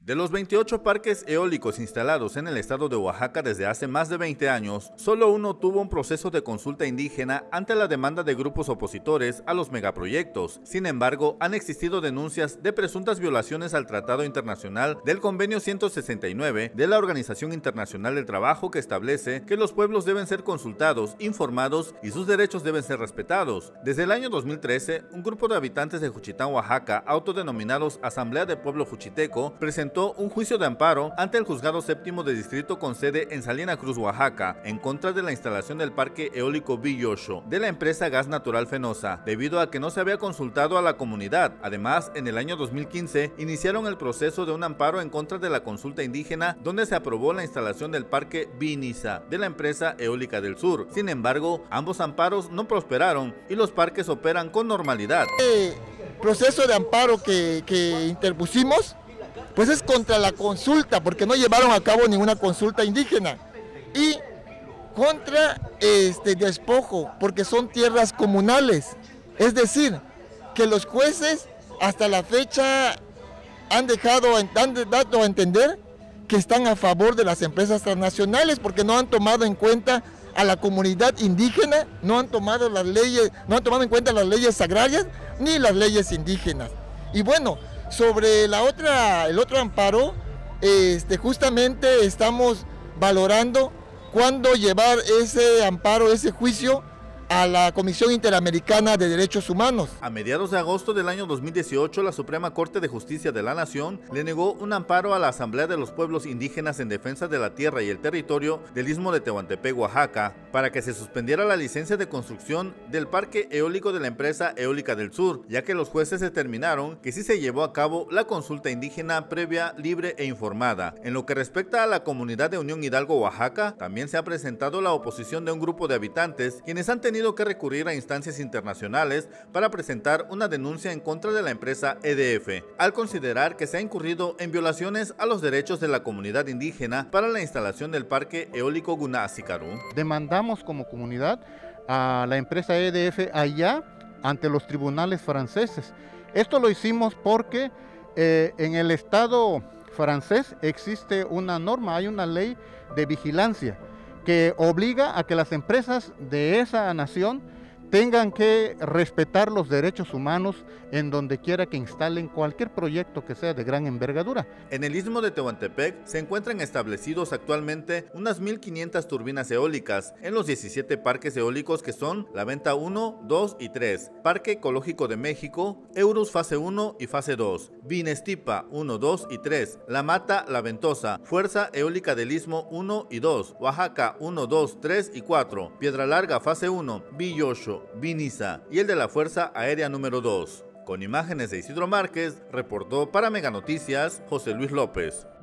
De los 28 parques eólicos instalados en el estado de Oaxaca desde hace más de 20 años, solo uno tuvo un proceso de consulta indígena ante la demanda de grupos opositores a los megaproyectos. Sin embargo, han existido denuncias de presuntas violaciones al Tratado Internacional del Convenio 169 de la Organización Internacional del Trabajo, que establece que los pueblos deben ser consultados, informados y sus derechos deben ser respetados. Desde el año 2013, un grupo de habitantes de Juchitán, Oaxaca, autodenominados Asamblea de Pueblo Juchiteco, presentó un juicio de amparo ante el Juzgado Séptimo de Distrito con sede en Salina Cruz, Oaxaca, en contra de la instalación del parque eólico Villosho de la empresa Gas Natural Fenosa, debido a que no se había consultado a la comunidad. Además, en el año 2015 iniciaron el proceso de un amparo en contra de la consulta indígena, donde se aprobó la instalación del parque Viniza de la empresa Eólica del Sur. Sin embargo, ambos amparos no prosperaron y los parques operan con normalidad. El proceso de amparo que interpusimos pues es contra la consulta, porque no llevaron a cabo ninguna consulta indígena, y contra despojo, porque son tierras comunales. Es decir, que los jueces hasta la fecha han dado a entender que están a favor de las empresas transnacionales, porque no han tomado en cuenta a la comunidad indígena, no han tomado en cuenta las leyes agrarias ni las leyes indígenas. Y bueno, sobre el otro amparo, justamente estamos valorando cuándo llevar ese amparo, ese juicio, a la Comisión Interamericana de Derechos Humanos. A mediados de agosto del año 2018, la Suprema Corte de Justicia de la Nación le negó un amparo a la Asamblea de los Pueblos Indígenas en defensa de la tierra y el territorio del Istmo de Tehuantepec, Oaxaca, para que se suspendiera la licencia de construcción del parque eólico de la empresa Eólica del Sur, ya que los jueces determinaron que sí se llevó a cabo la consulta indígena previa, libre e informada. En lo que respecta a la comunidad de Unión Hidalgo, Oaxaca, también se ha presentado la oposición de un grupo de habitantes, quienes han tenido que recurrir a instancias internacionales para presentar una denuncia en contra de la empresa EDF, al considerar que se ha incurrido en violaciones a los derechos de la comunidad indígena para la instalación del parque eólico Gunasicaru. Demandamos como comunidad a la empresa EDF allá ante los tribunales franceses. Esto lo hicimos porque en el estado francés existe una norma, hay una ley de vigilancia que obliga a que las empresas de esa nación tengan que respetar los derechos humanos en donde quiera que instalen cualquier proyecto que sea de gran envergadura. En el Istmo de Tehuantepec se encuentran establecidos actualmente unas 1.500 turbinas eólicas en los 17 parques eólicos que son La Venta 1, 2 y 3, Parque Ecológico de México, Eurus Fase 1 y Fase 2, Binestipa 1, 2 y 3, La Mata, La Ventosa, Fuerza Eólica del Istmo 1 y 2, Oaxaca 1, 2, 3 y 4, Piedra Larga Fase 1, Villosho, Viniza y el de la Fuerza Aérea número 2. Con imágenes de Isidro Márquez, reportó para Mega Noticias José Luis López.